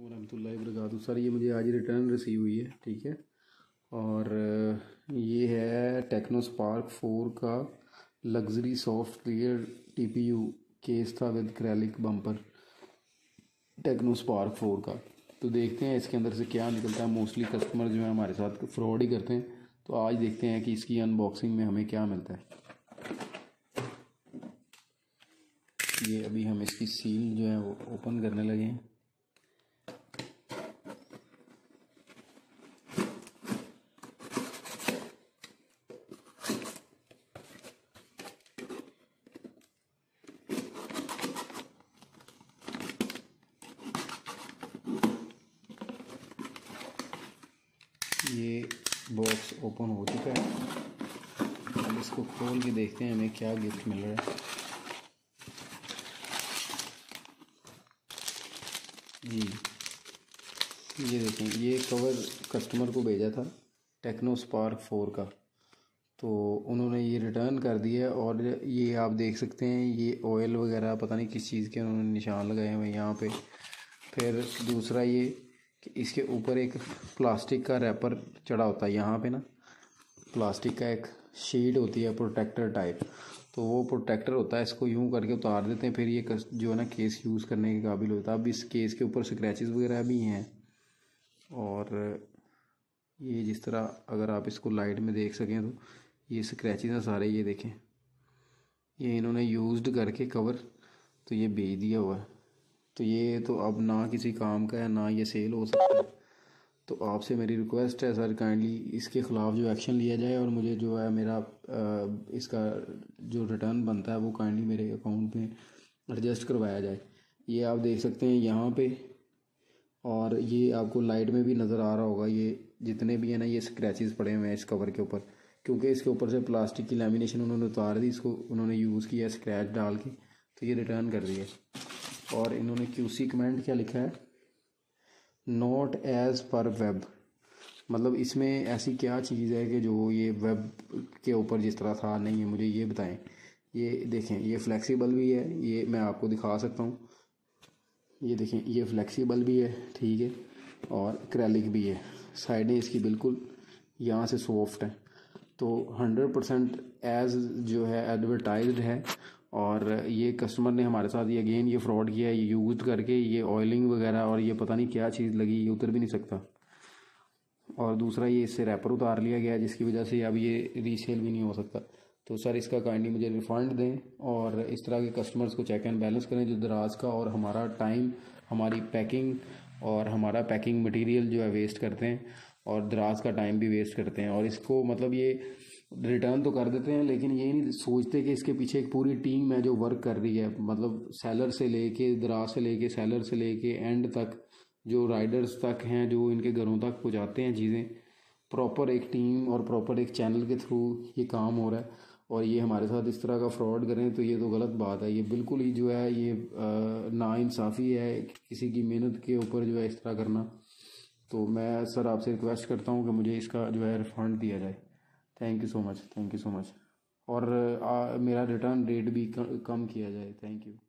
वरहमतुल्लाहि वबरकातुहू। सर ये मुझे आज रिटर्न रिसीव हुई है, ठीक है। और ये है टेक्नो स्पार्क 4 का luxury soft clear TPU case था with acrylic bumper, Tecno Spark 4 का। तो देखते हैं इसके अंदर से क्या निकलता है। मोस्टली कस्टमर जो है हमारे साथ फ्रॉड ही करते हैं, तो आज देखते हैं कि इसकी अनबॉक्सिंग में हमें क्या मिलता है। ये अभी हम इसकी सील जो है वो ओपन करने लगे हैं। ये बॉक्स ओपन हो चुका है। अब इसको खोल के देखते हैं हमें क्या गिफ्ट मिल रहा है। जी ये देखें, ये कवर कस्टमर को भेजा था टेक्नो स्पार्क 4 का, तो उन्होंने ये रिटर्न कर दिया। और ये आप देख सकते हैं, ये ऑयल वगैरह पता नहीं किस चीज़ के उन्होंने निशान लगाए हुए हैं यहाँ पे। फिर दूसरा ये कि इसके ऊपर एक प्लास्टिक का रैपर चढ़ा होता है यहाँ पे ना, प्लास्टिक का एक शीट होती है प्रोटेक्टर टाइप, तो वो प्रोटेक्टर होता है। इसको यूं करके उतार देते हैं, फिर ये जो है ना केस यूज़ करने के काबिल होता है। अब इस केस के ऊपर स्क्रैचेस वगैरह भी हैं, और ये जिस तरह अगर आप इसको लाइट में देख सकें तो ये स्क्रैचेस हैं सारे। ये देखें, ये इन्होंने यूज्ड करके कवर तो ये बेच दिया हुआ है। तो ये तो अब ना किसी काम का है, ना ये सेल हो सकता है। तो आपसे मेरी रिक्वेस्ट है सर, काइंडली इसके ख़िलाफ़ जो एक्शन लिया जाए, और मुझे जो है मेरा इसका जो रिटर्न बनता है वो काइंडली मेरे अकाउंट में एडजस्ट करवाया जाए। ये आप देख सकते हैं यहाँ पे, और ये आपको लाइट में भी नज़र आ रहा होगा, ये जितने भी है ना ये स्क्रैचेस पड़े हुए हैं इस कवर के ऊपर, क्योंकि इसके ऊपर से प्लास्टिक की लैमिनेशन उन्होंने उतार दी, इसको उन्होंने यूज़ किया स्क्रैच डाल के, तो ये रिटर्न कर दिया। और इन्होंने क्यूसी कमेंट क्या लिखा है, नॉट एज़ पर वेब, मतलब इसमें ऐसी क्या चीज़ है कि जो ये वेब के ऊपर जिस तरह था नहीं है, मुझे ये बताएं। ये देखें, ये फ्लेक्सिबल भी है, ये मैं आपको दिखा सकता हूँ। ये देखें, ये फ्लेक्सिबल भी है, ठीक है, और क्रैलिक भी है। साइडें इसकी बिल्कुल यहाँ से सॉफ्ट है, तो 100% एज़ जो है एडवर्टाइज्ड है। और ये कस्टमर ने हमारे साथ ये अगेन ये फ्रॉड किया है, ये यूज करके ये ऑयलिंग वगैरह और ये पता नहीं क्या चीज़ लगी, ये उतर भी नहीं सकता। और दूसरा ये इससे रैपर उतार लिया गया, जिसकी वजह से अब ये रीसेल भी नहीं हो सकता। तो सर इसका काइंडली मुझे रिफ़ंड दें, और इस तरह के कस्टमर्स को चेक एंड बैलेंस करें जो दराज का और हमारा टाइम, हमारी पैकिंग और हमारा पैकिंग मटेरियल जो है वेस्ट करते हैं, और दराज का टाइम भी वेस्ट करते हैं। और इसको मतलब ये रिटर्न तो कर देते हैं, लेकिन ये नहीं सोचते कि इसके पीछे एक पूरी टीम है जो वर्क कर रही है। मतलब सेलर से लेके, दराज से लेके, सेलर से लेके एंड तक, जो राइडर्स तक हैं जो इनके घरों तक पहुंचाते हैं चीज़ें, प्रॉपर एक टीम और प्रॉपर एक चैनल के थ्रू ये काम हो रहा है। और ये हमारे साथ इस तरह का फ्रॉड करें तो ये तो गलत बात है। ये बिल्कुल ही जो है ये नाइंसाफ़ी है किसी की मेहनत के ऊपर जो है इस तरह करना। तो मैं सर आपसे रिक्वेस्ट करता हूँ कि मुझे इसका जो है रिफ़ंड दिया जाए। Thank you so much, thank you so much. और मेरा रिटर्न डेट भी कम किया जाए। Thank you.